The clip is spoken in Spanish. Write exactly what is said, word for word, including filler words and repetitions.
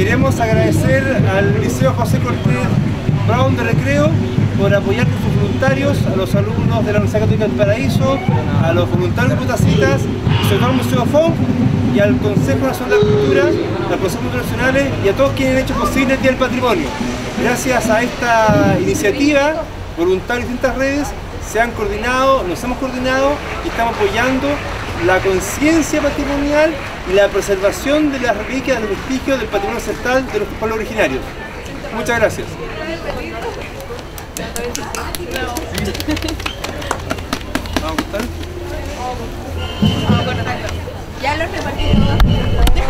queremos agradecer al Liceo José Cortés Brown de Recreo por apoyar con sus voluntarios a los alumnos de la Universidad Católica del Paraíso, a los voluntarios de Putacitas, sobre todo al Museo F O N C y al Consejo Nacional de Cultura, al Consejo Internacionales y a todos quienes han hecho posible el Día del Patrimonio. Gracias a esta iniciativa, voluntarios de distintas redes se han coordinado, nos hemos coordinado y estamos apoyando la conciencia patrimonial y la preservación de las reliquias, de los vestigios del patrimonio ancestral de nuestros pueblos originarios. Muchas gracias. ¿Vamos a contar? Ya los repartimos.